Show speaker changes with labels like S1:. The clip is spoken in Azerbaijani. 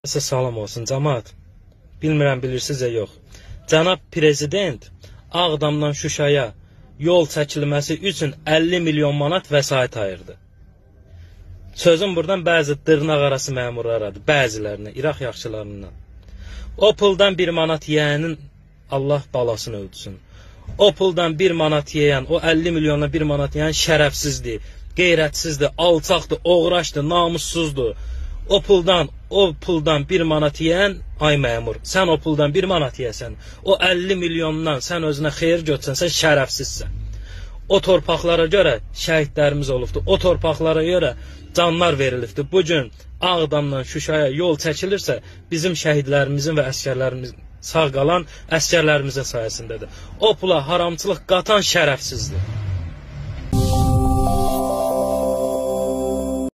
S1: Size salam olsun cəmaət. Bilmirəm bilirsiniz ya yox. Cənab prezident Ağdamdan Şuşaya yol çəkilməsi üçün 50 milyon manat vəsait ayırdı. Sözüm buradan bəzi dırnaq arası məmurlaradır, bəzilərinə, İraq yaxşılarından. O puldan 1 manat yeyənin Allah balasını öldürsün. O puldan 1 manat yeyən, o 50 milyona 1 manat yeyən şərəfsizdir, qeyrətsizdir, alçaqdır, oğraşdır, namussuzdur. O puldan 1 manat yeyən, ay məmur, sən o puldan 1 manat yeyəsən, o 50 milyondan sən özünə xeyir götürsən, sən şərəfsizsən. O torpaqlara görə şəhidlərimiz olubdur, o torpaqlara görə canlar verilibdir. Bugün Ağdamdan Şuşaya yol çəkilirsə, bizim şəhidlərimizin və əskərlərimizin, sağ qalan əskərlərimizin sayəsindədir. O pula haramçılıq qatan şərəfsizdir.